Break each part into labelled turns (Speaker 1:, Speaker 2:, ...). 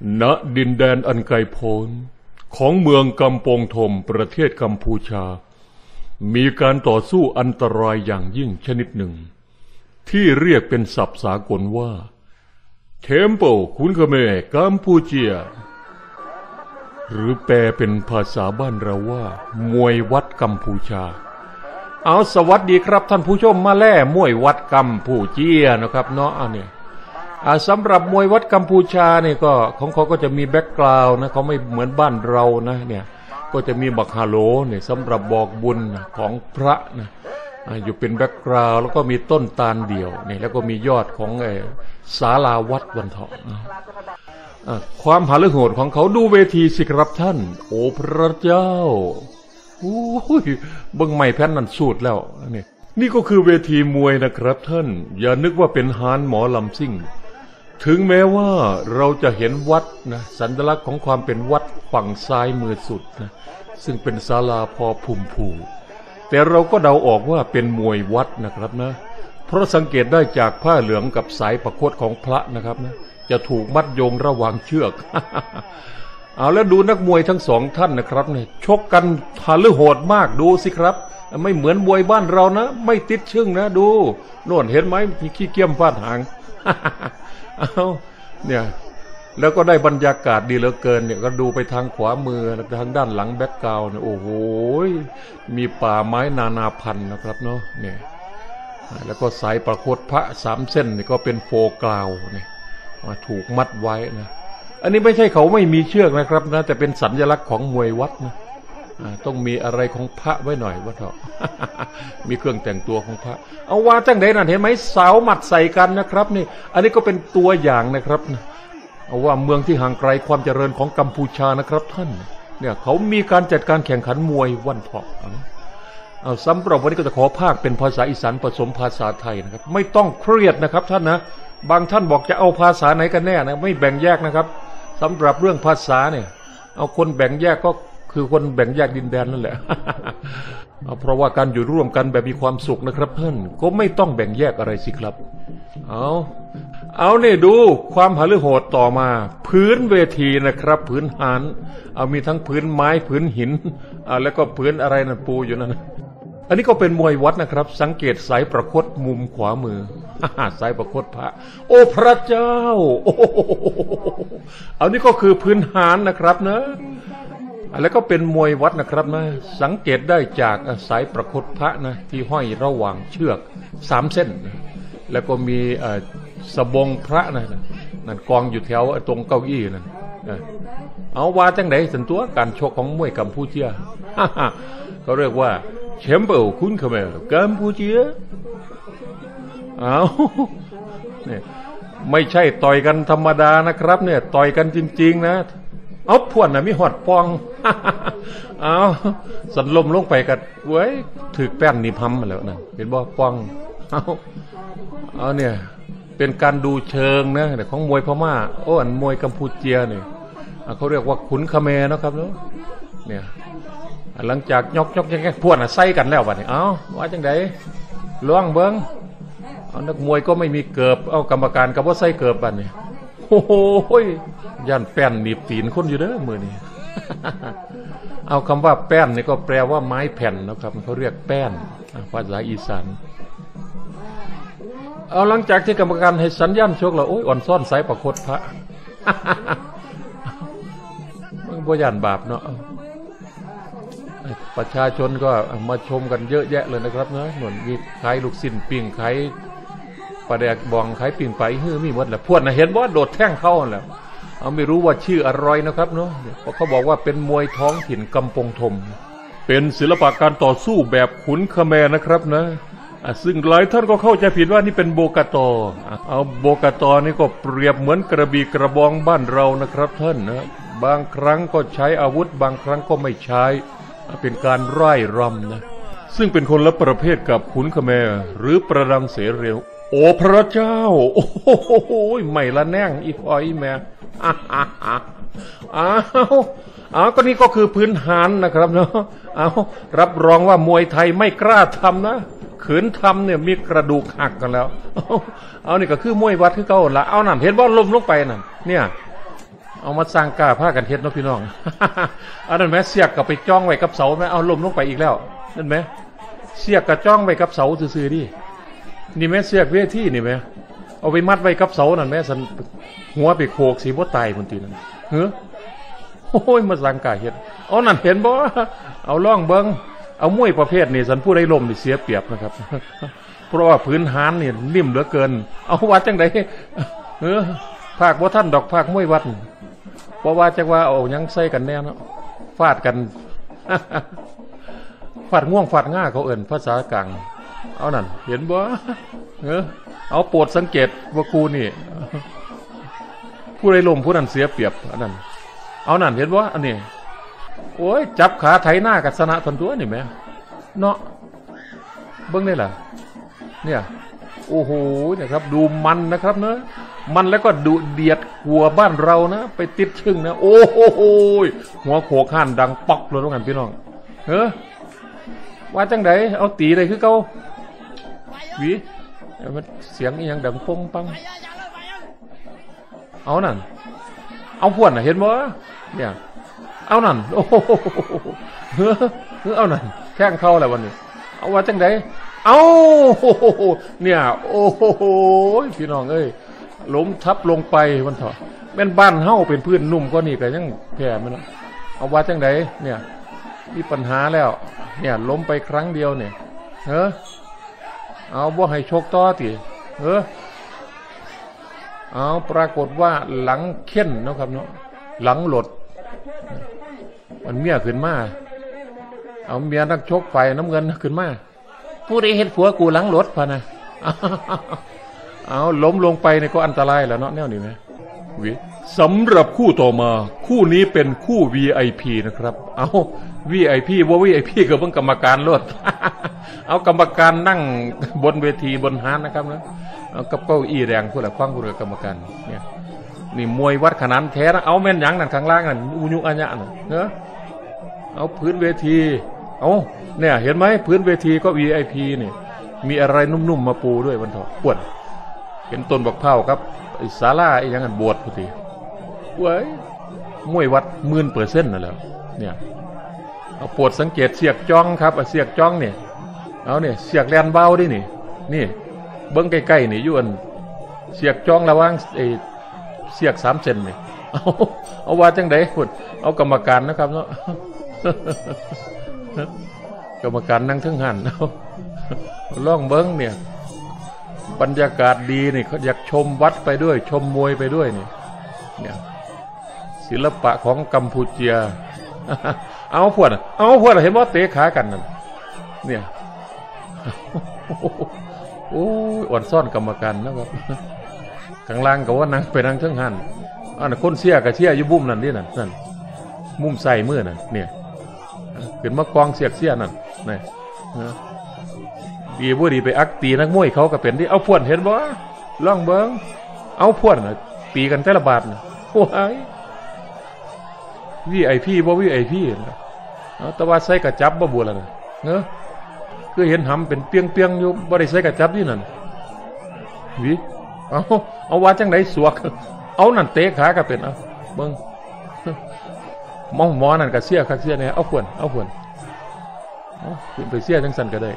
Speaker 1: ณดินแดนอันไกลโพ้นของเมืองกัมปงธมประเทศกัมพูชามีการต่อสู้อันตรายอย่างยิ่งชนิดหนึ่งที่เรียกเป็นศัพท์สากลว่าเทมโปคุนคเมกัมพูเชียหรือแปลเป็นภาษาบ้านเราว่ามวยวัดกัมพูชาเอาสวัสดีครับท่านผู้ชมมาแล่มวยวัดกัมพูเชียนะครับเนาะเนี่ยสำหรับมวยวัดกัมพูชาเนี่ยก็ของเขาก็จะมีแบ็กกราวน์นะเขาไม่เหมือนบ้านเรานะเนี่ยก็จะมีบักฮาโลเนี่ยสำหรับบอกบุญของพระนะอยู่เป็นแบ็กกราวน์แล้วก็มีต้นตาลเดี่ยวเนี่ยแล้วก็มียอดของศาลาวัดวันทองความหฤโหดของเขาดูเวทีสิครับท่านโอ้พระเจ้าโอ้ยเบิ่งใหม่แผ่นนั้นสูดแล้วนี่ก็คือเวทีมวยนะครับท่านอย่านึกว่าเป็นฮานหมอลำซิ่งถึงแม้ว่าเราจะเห็นวัดนะสัญลักษณ์ของความเป็นวัดฝั่งซ้ายมือสุดนะซึ่งเป็นศาลาพอพุ่มผูแต่เราก็เดาออกว่าเป็นมวยวัดนะครับนะเพราะสังเกตได้จากผ้าเหลืองกับสายประคตของพระนะครับนะจะถูกมัดโยงระหว่างเชือก เอาแล้วดูนักมวยทั้งสองท่านนะครับเนี่ยชกกันหฤโหดมากดูสิครับไม่เหมือนมวยบ้านเรานะไม่ติดชึ่งนะดูโน่นเห็นไหมมีขี้เกียจฟาดหาง เอาเนี่ยแล้วก็ได้บรรยากาศดีเหลือเกินเนี่ยก็ดูไปทางขวามือทางด้านหลังแบ็คกราวด์เนี่ยโอ้โหมีป่าไม้นานาพันธุ์นะครับเนาะเนี่ยแล้วก็สายประคตพระ3 เส้นนี่ก็เป็นโฟกราวเนี่ยมาถูกมัดไว้นะอันนี้ไม่ใช่เขาไม่มีเชือกนะครับนะแต่เป็นสัญลักษณ์ของมวยวัดนะต้องมีอะไรของพระไว้หน่อยว่าเถอะ มีเครื่องแต่งตัวของพระเอาว่าจังไดนั่นเห็นไหมสาวหมัดใส่กันนะครับนี่อันนี้ก็เป็นตัวอย่างนะครับเอาว่าเมืองที่ห่างไกลความเจริญของกัมพูชานะครับท่านเนี่ยเขามีการจัดการแข่งขันมวยวันเถาะเอาสำหรับวันนี้ก็จะขอภาคเป็นภาษาอีสานผสมภาษาไทยนะครับไม่ต้องเครียดนะครับท่านนะบางท่านบอกจะเอาภาษาไหนกันแน่นะไม่แบ่งแยกนะครับสำหรับเรื่องภาษาเนี่ยเอาคนแบ่งแยกก็คือคนแบ่งแยกดินแดนนั่นแหละ เพราะว่าการอยู่ร่วมกันแบบมีความสุขนะครับท่านก็ไม่ต้องแบ่งแยกอะไรสิครับเอาเนี่ยดูความหฤโหดต่อมาพื้นเวทีนะครับพื้นหานเอามีทั้งพื้นไม้พื้นหินแล้วก็พื้นอะไรนั่นปูอยู่นั่นอันนี้ก็เป็นมวยวัดนะครับสังเกตสายประคตมุมขวามือ สายประคตพระโอ้พระเจ้าโอ้เอานี่ก็คือพื้นหานนะครับนะแล้วก็เป็นมวยวัดนะครับนะสังเกตได้จากสายประคตพระนะที่ห้อยระหว่างเชือก3 เส้นแล้วก็มีสบงพระนั่นกองอยู่แถวตรงเก้าอี้นั่นเอาว่าจังไหนสันตัวการชกของมวยกัมพูเชีย เขาเรียกว่าแชมเปี้ยนคุณคเมลกัมพูเชียเอาเนี่ยไม่ใช่ต่อยกันธรรมดานะครับเนี่ยต่อยกันจริงๆนะเอาพวนมีหอดปอง เอาสันลมลงไปกันเว้ยถือแป้นนี่พัมมาแล้วนะเห็นบ่ปองเอาเนี่ยเป็นการดูเชิงนะของมวยพม่าอันมวยกัมพูเชียเนี่ยเขาเรียกว่าขุนคเมรนะครับเนาะเนี่ยหลังจากยกแค่พวนใส่กันแล้ววะเนี่ยเอาว่าจังไดล่วงเบิ้งนักมวยก็ไม่มีเกิบเอากรรมการกับว่าใส่เกิบบัดเนี่ยโอ้โหย่านแป้นหนีบตีนคนอยู่เด้อมือนี่ เอาคำว่าแป้นนี่ก็แปลว่าไม้แผ่นนะครับเขาเรียกแป้นภาษาอีสานเอาหลังจากที่กรรมการให้สัญญาณชกแล้วอ่อนซ่อนสายประคตพระ มันบ่ย่านบาปเนาะประชาชนก็มาชมกันเยอะแยะเลยนะครับเนาะเหมือนมีขายลูกชิ้นปิ้งขายปลาแดกบองขายปิ้งไปมีหมดแหละพวดเห็นว่าโดดแท่งเข้าแล้วไม่รู้ว่าชื่ออะไรนะครับเนาะเพราะเขาบอกว่าเป็นมวยท้องถิ่นกัมปงธมเป็นศิลปะการต่อสู้แบบขุนคเมรนะครับนะซึ่งหลายท่านก็เข้าใจผิดว่านี่เป็นโบกาตอเอาโบกาตอนี่ก็เปรียบเหมือนกระบี่กระบองบ้านเรานะครับท่านนะบางครั้งก็ใช้อาวุธบางครั้งก็ไม่ใช้เป็นการไร่รำนะซึ่งเป็นคนละประเภทกับขุนคเมรหรือประดังเสเรียวโอ้พระเจ้าโอ้โหไม่ละแน่งอีพอยแม่ก็นี่ก็คือพื้นฐานนะครับเนาะรับรองว่ามวยไทยไม่กล้าทำนะขืนทำเนี่ยมีกระดูกหักกันแล้วนี่ก็คือมวยวัดคือเก่าละเอานั่นเห็นว่าล้มลงไปนั่นเนี่ยเอามาสร้างกล้าผ้ากันเฮ็ดเนาะพี่น้อง อันนั้นแม่เสียกกับไปจ้องไว้กับเสาแม่เอาล้มลงไปอีกแล้วนั่นไหมเสียกกับจ้องไว้กับเสาซื่อๆดินี่แม่เสียกเวทีนี่แม่เอาไปมัดไว้กับเสานั่นแม่สันหัวไปโขกสีบ่ตายคนตีนั่นเฮ้อโอ้ยมาสร้างกล้าเฮ็ดเอานั่นเห็นบ่เอาล่องเบิ้งเอามวยประเภทนี่สันผู้ใดล้มนี่เสียเปรียบนะครับ เพราะว่าพื้นหานนี่นิ่มเหลือเกินเอาวัดจังไดภาคบ่ท่านดอกภาคมวยวัดเพราะว่าจังว่าเอายังใส่กันแน่เนาะฟาดกัน ฟาดง่วงฟาดง่าเขาเอิ่นภาษากลางเอานั่นเห็นบ่เอาโปรดสังเกตว่าครูนี่ ผู้ใดล้มผู้นั้นเสียเปรียบอันนั้นเอานั่นเห็นบ่อันนี้โอ้ยจับขาไถหน้ากับสนะทันตัวนี่แม่เนาะเบิ่งได้ล่ะเนี่ยโอ้โหเนี่ยครับดูมันนะครับเนอะมันแล้วก็ดูเดียดหัวบ้านเรานะไปติดชึ่งนะโอ้โหหัวโขกห่านดังปอกเลยทุกท่านพี่น้องว่าจังไดเอาตีเลยคือเก่าวิมันเสียงอีหยังดังปงปังเอานั่นเอาพวนน่ะเห็นบ่เนี่ยเอานั่นโอ้โหเอานั่นแข้งเข้าแล้ววันนี้เอาว่าจังไดเอาเนี่ยโอ้โหพี่น้องเอ้ยล้มทับลงไปมันเถอะแม่นบ้านเฮาเป็นพื้นนุ่มก็นี่ก็ยังแผ่มันเอาว่าจังไดเนี่ยมีปัญหาแล้วเนี่ยล้มไปครั้งเดียวเนี่ยเอาบ่ให้โชคต่อติเอาปรากฏว่าหลังเข็นนะครับเนาะหลังหลดมันเมียขึ้นมาเอาเมียนักชกไฟน้ำเงินขึ้นมาผู้ใดเห็นผัวกูหลังรถพะนะ เอาล้มลงไปเนี่ยก็อันตรายแล้วเนาะแนวนี้ไหมสำหรับคู่ต่อมาคู่นี้เป็นคู่ VIP นะครับเอา VIP ว่า VIP กับเพิ่งกรรมการรถ เอากรรมการนั่งบนเวทีบนฮานนะครับนะเอากับเก้าอี้แดงผู้หลักฟังผู้หลักกรรมการเนี่ยนี่มวยวัดขนาดแท้นะเอาแม่นยังนั่นข้างล่างนั่นอุยุอัญญะน่ะเอาพื้นเวทีเอาเนี่ยเห็นไหมพื้นเวทีก็ VIP นี่มีอะไรนุ่มๆมาปูด้วยบนถอดปวดเห็นต้นบักเผาครับศาลาไอ้ยังกันบวชพอดีเว้ยมวยวัด10,000%นั่นแหละเนี่ยเอาปวดสังเกตเสียกจ้องครับเสียกจ้องเนี่ยเอาเนี่ยเสียกแลนเบาดินี่เบิ้งใกล้ๆนี่อยู่อันเสียกจ้องระวังไอ้เสียก3 เซนนี่เอาว่าจังไดพุดเอากรรมการนะครับเนาะ กรรมการนั่งทึ่งหันล่องเบิ้งเนี่ยบรรยากาศดีนี่เขาอยากชมวัดไปด้วยชมมวยไปด้วยเนี่ยศิลปะของกัมพูเชีย เอาพวดเห็นว่าเตะขากันนั่นเนี่ย โอ้ยอ่อนซ่อนกรรมการนะครับข้างล่างก็ว่านั่งไปนั่งทึ่งหันอันนั้นคนเสียกับเสียอยู่บุ้มนั่นนี่นั่นมุมใส่มือนั่นเนี่ยขึ้นมากองเสียกเสียนั่นนี่ดีบ่ดีไปอักตีนักมวยเขาก็เป็นที่เอาพวนเห็นบ่ล่องเบิ้งเอาพวนตีกันแต่ละบาทโอ้ยVIP บ่ VIP แต่ว่าใส่กระจับบ่บัวแล้วนะคือเห็นหำเป็นเปียงๆอยู่บ่ได้ใส่กระจับนี่นั่นเอาว่าจังไดสวกเอานั่นเตะขาก็เป็นเอาเบิ้งหมอนั่นก็เสียคักเสียเนี่ยเอาพวนขึ้นไปเสียจังสั่นก็ได้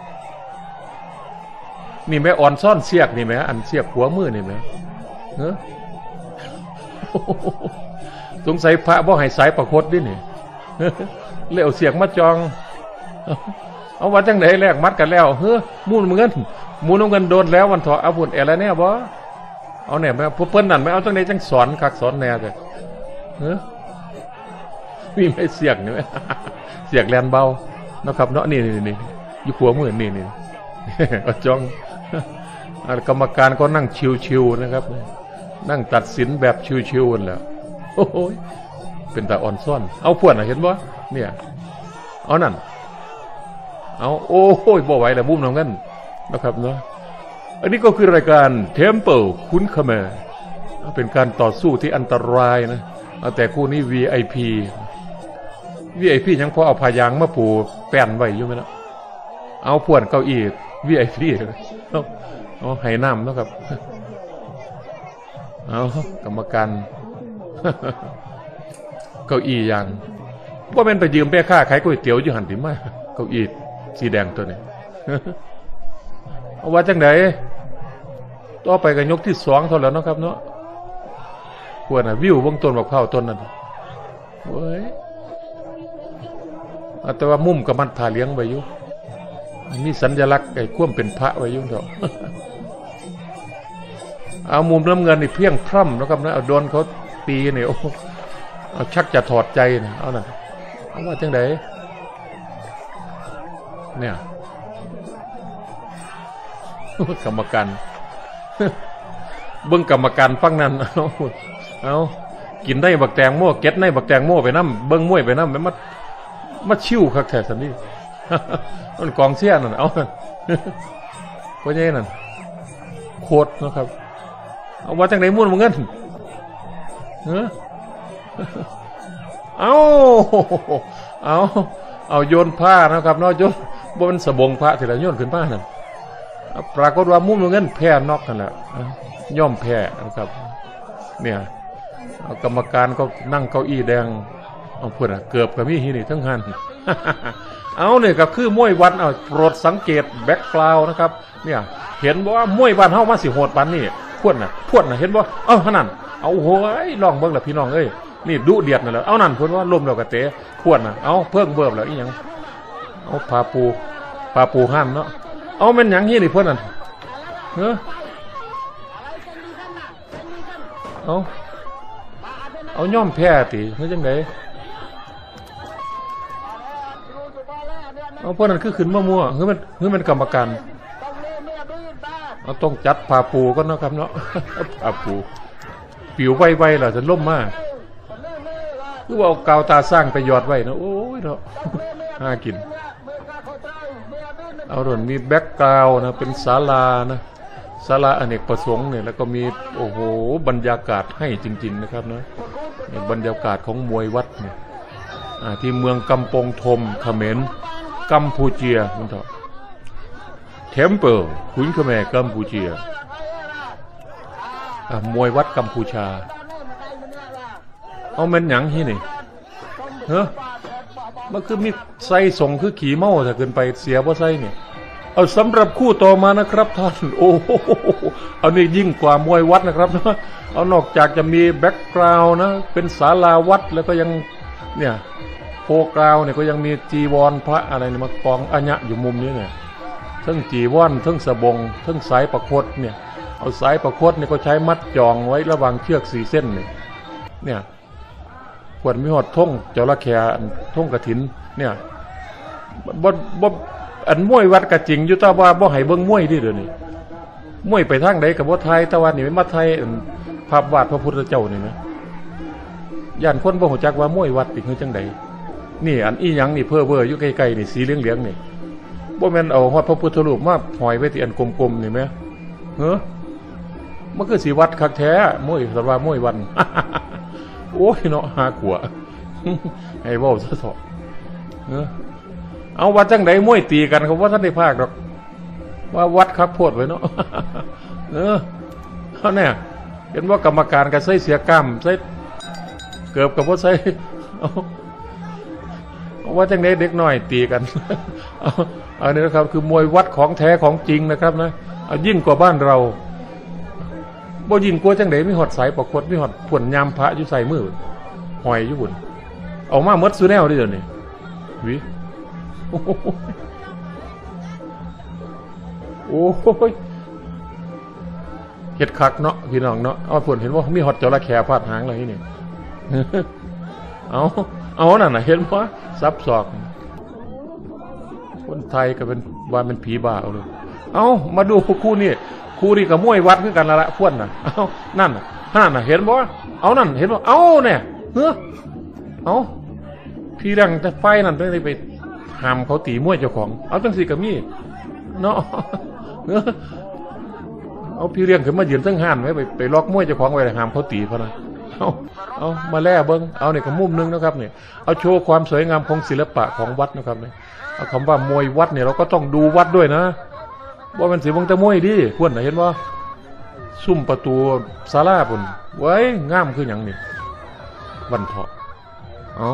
Speaker 1: นี่แม่อ่อนซ่อนเสียกนี่แม่อันเสียกหัวมือนี่แม่สงสัยพระบ่ให้สายประคตดินี่เลี้ยวเสียกมาจองเอาว่าจังไดแลกมัดกันแล้วมูนเงินโดนแล้ววันเถาะเอาพุ่นแอแล้วเนี่ยบ่เอาเนี่ยแม่เพิ่นนั่นไม่เอาจังไดจังสอนคักสอนแน่จ้ะมีไม่เสียกนี่แม่เสียกแลนเบานะครับเนาะนี่อยู่หัวมือนี่จองกรรมการก็นั่งชิวๆนะครับนั่งตัดสินแบบชิวๆนั่นแหละโอ้โหเป็นตาอ่อนซ่อนเอาพวดเห็นบ่เนี่ยเอานั่นเอาโอ้โหบ่ไหวแล้วบุ้มน้องกันนะครับเนาะอันนี้ก็คือรายการ Temple คุ้นเขมรเป็นการต่อสู้ที่อันตรายนะแต่คู่นี้ VIP ยังพอเอาพายางมาปูแป้นไว้อยู่ไหมล่ะเอาพวนเก้าอี้ VIP เอาให้น้ำนะครับเอากรรมการเก้าอี้อย่างว่าเป็นไปยืมแม่ค้าขายก๋วยเตี๋ยวอยู่หันติมาเก้าอี้สีแดงตัวนี้เอาว่าจังไหนต่อไปกันยกที่2เท่าแล้วเนาะครับเนาะควรวิวเบื้องต้นบักเผาต้นนั้นเว้ยแต่ว่ามุมกับมันทาเลี้ยงไว้อยู่มีสัญลักษณ์ไอ้คว่ำเป็นพระไว้อยู่เถอะเอามุมน้ำเงินนี่เพียงพร่ำนะครับนะเอาโดนเขาตีเนี่ยเอาชักจะถอดใจเนี่ยเอาน่ะเอาว่าจังไดเนี่ยกรรมการเบิ้งกรรมการฟังนั้นเอากินได้บักแตงโม่เก็ตได้บักแตงโม่ไปน้ำเบิ้งมวยไปน้ำมันชิวคักแท้สันนี่มันกองเสี้ยนั่นเอาเพราะงี้นั่นโคตรนะครับเอาว่าจังไดมุ่นมึงเงินเอาโยนผ้านะครับเนาะโยนบนสบงพระทีละโยนขึ้นผ้านั่นปรากฏว่ามุ่นมึงเงินแพ้นอกกันแหละย่อมแพ้นะครับเนี่ยกรรมการก็นั่งเก้าอี้แดงเอาเพื่อนเกือบกับมีฮีนี่ทั้งหันเอาเนี่ยก็คือมวยวันเอาโปรดสังเกตแบ็กกราวน์นะครับเนี่ยเห็นว่ามวยวันเฮามาสิโหดปันนี่พวดน่ะเห็นบ่ขนาดเอาโหยลองเบิ่งล่ะพี่น้องเอ้ยนี่ดุเดือดนั่นแหละเอานั่นเพิ่นว่าล้มแล้วก็เตะพวดน่ะเอาเพิ่งเบิ่มแล้วอีหยังเอาพาปูห้ามเนาะเอาแม่นหยังฮีนี่เพิ่นนั่นเอาย่อมแพ้ติเฮ็ดจังได๋เอาเพิ่นนั่นคือขึ้นมั่วๆคือมันกรรมการเอาต้องจัดพาปูก่อนเนาะครับเนาะพาปูปิวไวๆล่ะจะล่มมาคือว่าเอากาวตาสร้างไปหยอดไว้นะโอ้ยเนาะน่ากินเอาส่วนมีแบ็กกราวด์นะเป็นศาลานะศาลาอเนกประสงค์เนี่ยแล้วก็มีโอ้โหบรรยากาศให้จริงๆนะครับนะบรรยากาศของมวยวัดเนี่ยที่เมืองกำปงธมเขมรกัมพูเชียนั่นเถอะเทมเปิลขุนเขมรกัมพูเชียมวยวัดกัมพูชาเอามันหยังที่นี่มันคือมีไส้ส่งคือขี่เมาถ้าเกินไปเสียเพราะไส้เนี่ยเอาสำหรับคู่ต่อมานะครับท่านโอ้โหเอานี่ยิ่งกว่ามวยวัดนะครับนะเอานอกจากจะมีแบ็กกราวน์นะเป็นศาลาวัดแล้วก็ยังเนี่ยโฟกราวเนี่ยก็ยังมีจีวรพระอะไรเนี่ยมากองอัญญะอยู่มุมนี้เนี่ยทั้งจีวรทั้งสบงทั้งสายประคตเนี่ยเอาสายประคตเนี่ยก็ใช้มัดจองไว้ระหว่างเชือก4 เส้นเนี่ยขวดมีหอดท่งเจ้าละแคท่งกระถินเนี่ยบ่อันมวยวัดกระจิงอยู่ตาว่าบ่ให้เบิ่งมวยดิเดี๋ยวนี้มวยไปทางใดกับบ่ไทยตะวันนี่มาไทยภาพวาดพระพุทธเจ้านี่นะย่านคนบ่ฮู้จักว่ามวยวัดอีกคือจังไดนี่อันอีหยังนี่เพ้อเบ้ออยู่ใกล้ๆนี่สีเหลืองๆนี่บ่แม่นเอาฮอดพระพุทธรูปมาห้อยไว้ที่อันกลมๆนี่แม่มันคือสิวัดคักแท้มวยสว่ามวยวันโอ้ยเนาะหาขัวให้เว้าซะเถอะเอาวัดจังไดมวยตีกันเขาว่าท่านได้ภาคหรอกว่าวัดคักโพดไว้เนาะเขาเนี่ยเห็นว่ากรรมการก็ใส่เสียกล้ามใส่เกือบกับว่าใส่ว่าจังไดเด็กน้อยตีกันอันนี้นะครับคือมวยวัดของแท้ของจริงนะครับนะยิ่งกว่าบ้านเราบ่ยิ่งกว่าจังไดมีหอดสายประคตมีหอดผลยามพระอยู่ใส่มือหอยอยู่บุญเอามาหมดซูแนวดิเดี๋ยวนี้วิโอ้ยเห็ดคักเนาะพี่น้องเนาะเอาผลเห็นว่ามีหอดจระเข้ฟาดหางอะไรนี่เอานั่นน่ะเห็นว่าซับศอกคนไทยก็เป็นว่าเป็นผีบ้าเอาเลยเอามาดูคู่นี่กับมวยวัดคือกันละพวดน่ะเอานั่นน่ะเห็นบ่เอานั่นเห็นบ่เอาเนี่ยเอาพี่ดังแต่ไฟนั่นได้ไปห้ามเขาตีมวยเจ้าของเอาจังสิกับมี่เนาะเอาพี่เลี้ยงขึ้นมายืนตั้งห้านไว้ไปล็อกมวยเจ้าของไว้ห้ามเขาตีเพราะนะเอามาแล่เบิ้งเอาเนี่ยกับมุมนึงนะครับเนี่ยเอาโชว์ความสวยงามของศิลปะของวัดนะครับเนี่ยเอาคำว่ามวยวัดเนี่ยเราก็ต้องดูวัดด้วยนะว่าเป็นสีวงตะมวยดิควรเห็นว่าซุ่มประตูศาลาปุ่นไว้งามคืออย่างนี้วันเถาะเอา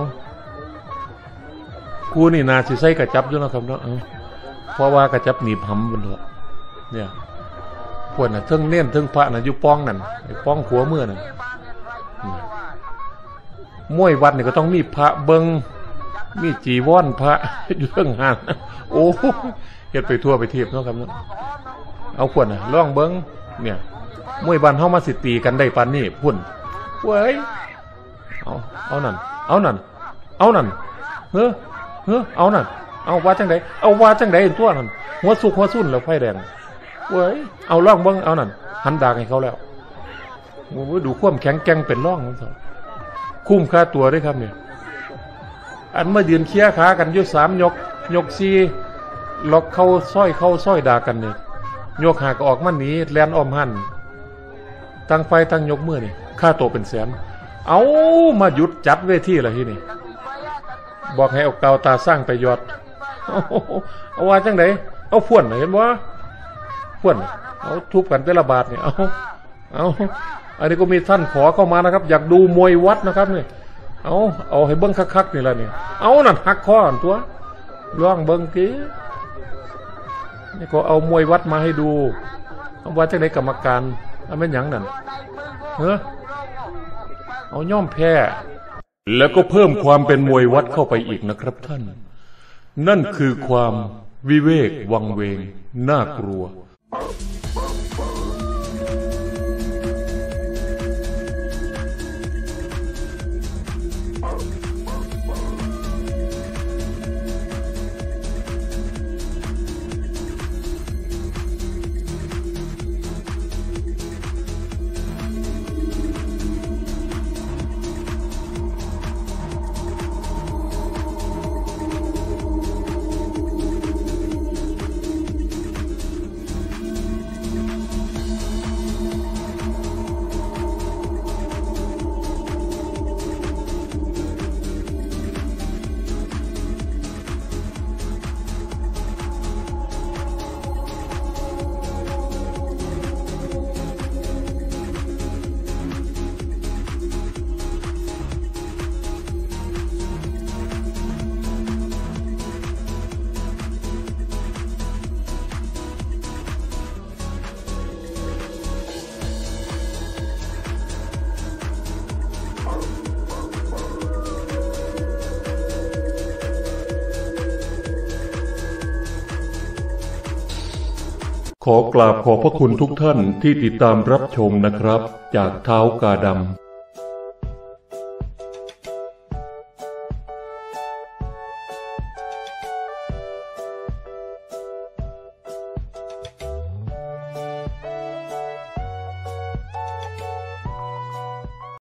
Speaker 1: กูนี่นาสิใส่กระจับอยู่นะครับเนาะเพราะว่ากระจับหนีบหำวันเถาะเนี่ยพวกน่ะเทิงเน่นเทิงพระน่ะอยู่ป้องนั่นไอ้ป้องขัวเมื่อนั่นมวยวัดนี่ก็ต้องมีพระเบิงมีจีวรพระอยู่เรื่องหานโอ้เฮ็ดไปทั่วไปเทียบเนาะครับเนาะเอาพวกน่ะล่องเบิงเนี่ยมวยบ้านเฮามาสิตีกันได้ปานนี้พุ่นเว้ยเอานั่นเอานั่นเฮ้อเอานั่นเอาว่าจังไดเอาว่าจังไดตัวนั่นหัวสุกหัวสุ่นแล้วไฟแดงเว้ยเอาล่องเบิ้งเอานั่นหันดากให้เขาแล้วโอ้ดูความแข็งแกร่งเป็นร่องของเขาคุ้มค่าตัวด้วยครับเนี่ยอันมายืนเคี้ยขากันอยู่3ยก4ล็อกเข้าซ้อยด่ากันเนี่ยยกหากออกมันหนีแลนอ้อมหันตั้งไฟตั้งยกมือนี่ค่าตัวเป็นแสนเอามาหยุดจัดเวทีอะไรที่นี่บอกให้เอาเกาตาสร้างไปยอดเอาว่าจังไดเอาพ่วนเห็นบ่พ่วนเอาทุบกันแต่ละบาทเนี่ยเอาอันนี้ก็มีท่านขอเข้ามานะครับอยากดูมวยวัดนะครับเนี่ยเอาให้เบิ้งคักๆนี่แหละเนี่ยเอานั่นหักคอตัวล่องเบิ้งกี้นี่ก็เอามวยวัดมาให้ดูเอาว่าจังไดกรรมการเอาเป็นหยังนั่นเอาย่อมแพ้แล้วก็เพิ่มความเป็นมวยวัดเข้าไปอีกนะครับท่านนั่นคือความวิเวกวังเวงน่ากลัวขอกราบขอบพระคุณทุกท่านที่ติดตามรับชมนะครับจากเท้ากาดำ